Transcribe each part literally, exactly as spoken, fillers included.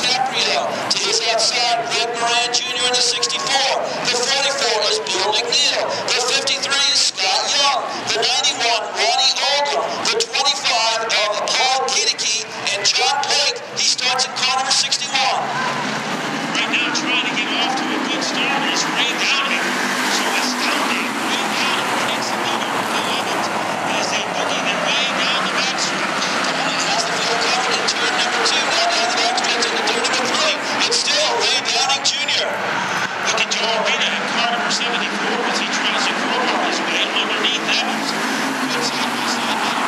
DiCaprio. To his outside, Greg Moran Junior in the sixty-four. The forty-four is Bill McNeil. The fifty-three is Scott Young. The ninety-one, Ronnie Oldham. The twenty-five of Paul Giedicke and John Blake. He starts at car number sixty-one. Right now trying to get off to a good start is Ray Downing. So astounding. Ray Downing takes the lead over the eleventh as they boogie their way down the backstretch. Downing has the field covered in turn number two. Now down the backstretch into turn number three. It's still Ray Downing Junior Look at Joe Arena in car number seventy-four as he tries to crowbar his way underneath Evans. Good side by side battle.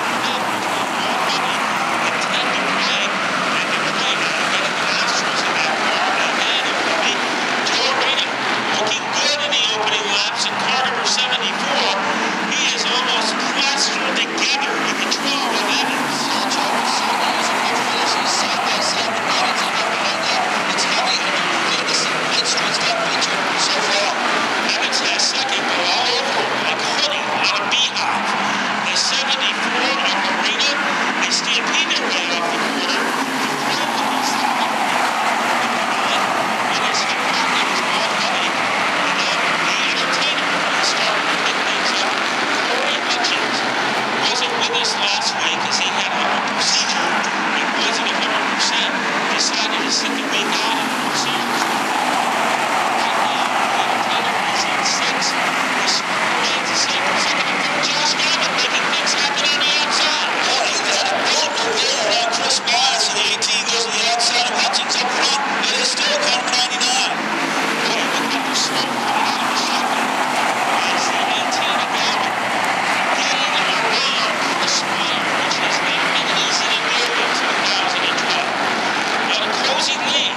seventy-four, he is almost plastered together in the draw with Evans. Side by side with Evans and over right now. It's heavy and Vegas and Pittsburgh's got featured so far. Evans has second, but all over him like a hoodie on a beehive. The seventy-four of Marina, they stampede their way off the corner. This last week as he had a procedure, it wasn't one hundred percent, decided to sit the week out of the procedure. Right now, the entertainer is in six. This remains the same procedure for Josh Gavin, making things happen on the outside. Oh, he got a bullet reveal around Chris Myers, and the eighteen goes to the outside of Hutchins up front. It is still car ninety-nine. Boy, you look at the slow finish of the shotgun. As the eighteen of Gavin getting around Smile, which has not been easy to do in two thousand twelve. But a closing lead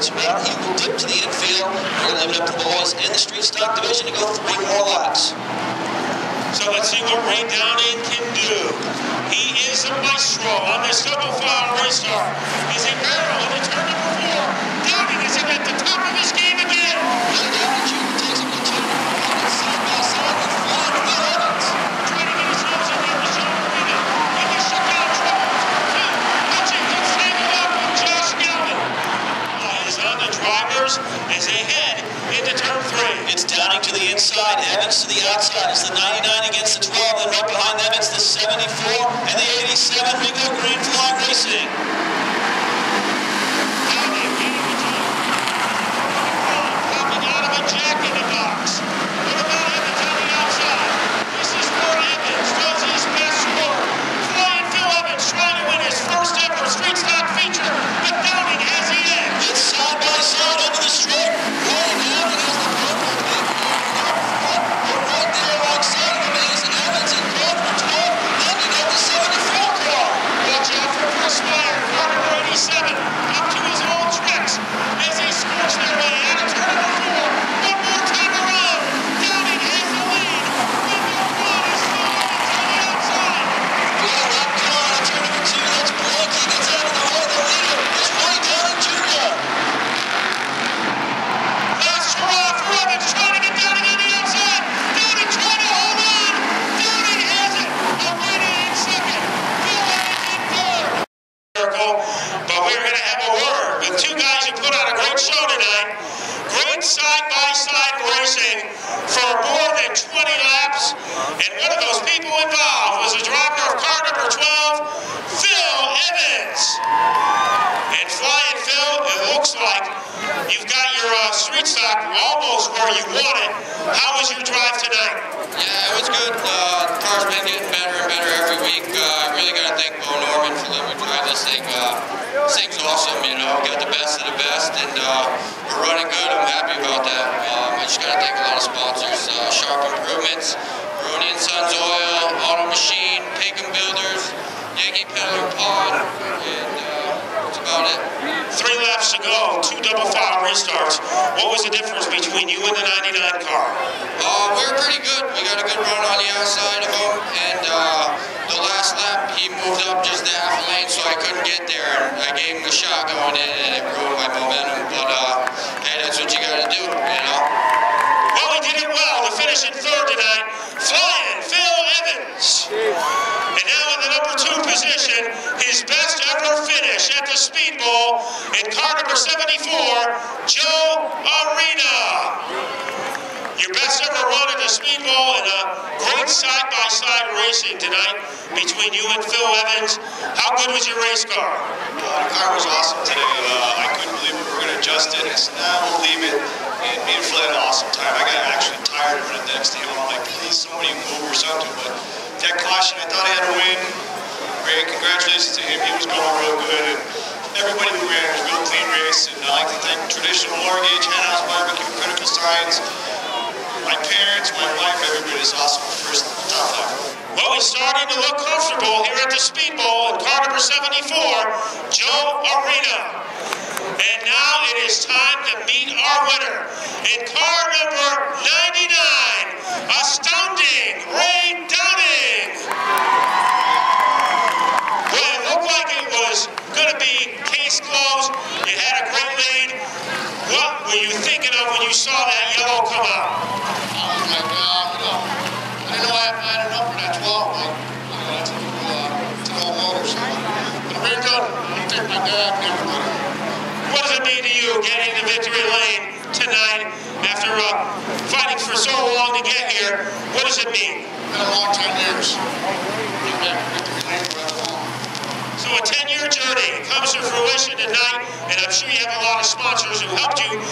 race around, he will dip to the infield. We're going to leave it up to the boys in the street stock division to go three more laps. So let's see what Ray Downing can do. He is a maestro on this double file race car. Is he barrel in the turn number four? Downing is at the top of his game again. Ray Downing Junior takes him to turn number one, side by side with Flying Will Evans. Trying to get his nose in there to show Arena. He can shut down trouble. Two, watching gets tangled up with Josh Galvin. Is on the drivers as they head into turn three. It's Downing to the inside, Evans to the outside. It's the ninety-nine against the twelve, and right behind them it's the seventy-four and the eighty-seven. We go Green Flag Racing. Downing getting the top. Popping out of a jack in the box. What about Evans on the outside? This is where Evans does his best work. Flying Phil Evans trying to win his first ever street stock feature, but Downing has the edge. It's side by side over the straight. Ray Downing has the purple big but right there alongside of him is Evans in car number twelve. Then you got the seventy-four car. Watch out for Chris Meyer, car number eighty-seven, up to his old tricks as they scorch their way out of turn number four. One more time around. Downing has the lead. Number one is Phil Evans on the outside. Well, that car on turn number two, that's Blake. He gets out of the way. The leader is Ray Downing Junior Last hurrah for Evans, trying to get Downing on the outside. Downing trying to hold on. Downing has it. Arena in second. Phil Evans in third. But we're going to have a word with two guys who put on a great show tonight. Great side-by-side racing for more than twenty laps. And one of those people involved was the driver of car number twelve, Phil Evans. And Flying Phil, it looks like you've got your uh, street stock almost where you want it. How was your drive tonight? Yeah, it was good. Uh, the car's been getting better and better every week. Uh, I really got to thank Bo Norman for letting me drive this thing. Uh, this thing's awesome, you know. Got the best of the best, and uh, we're running good. I'm happy about that. Um, I just got to thank a lot of sponsors. Uh, Sharp Improvements, Rooney and Sons Oil, Auto Machine, Peckham Builders, Yankee Peddler Pod, and uh, that's about it. Three laps to go, two double file restarts. What was the difference between you and the ninety-nine car? Uh, we were pretty good. We got a good run on the outside of him, and uh, the last lap he moved up just a half a lane, so I couldn't get there. And I gave him a shot going in, and it ruined my momentum. But uh, hey, that's what you got to do, you know. Well, he did it well to finish in third tonight. Flying Phil Evans. And now in the number two position, his best ever finish at the speedbowl in car number seventy-four, Joe Arena. Your best ever run at the speedbowl and a great side-by-side racing tonight between you and Phil Evans. How good was your race car? Uh, the car was awesome today. Uh, I couldn't believe we were going to adjust it. I said, nah, we'll leave it. And me and Phil had an awesome time. I got actually tired of running next to him. I'm like, please, somebody move or something. But that caution, I thought I had a win. Great, congratulations to him. He was going real good. And everybody who ran was a real clean race. And I'd like to thank Traditional Mortgage, Henhouse Barbecue, Critical Signs, my parents, my wife, everybody's awesome. First top five. Well, he's starting to look comfortable here at the speedbowl in car number seventy-four, Joe Arena. And now it is time to meet our winner in car number ninety-nine, astounding Ray Downing. Well, it looked like it was going to be case closed. You had a great lead. What were you thinking of when you saw that yellow come out? I was like, uh, you know, I didn't know I had it up for that twelve, but, you know, that's a new, uh, it's an old motor, so. But very good. I think my dad and everybody. What does it mean to you getting the victory lane tonight after uh, fighting for so long to get here? What does it mean? It's been a long ten years. I've been victory lane for that long. So a ten-year journey comes to fruition tonight, and I'm sure you have a lot of sponsors who helped you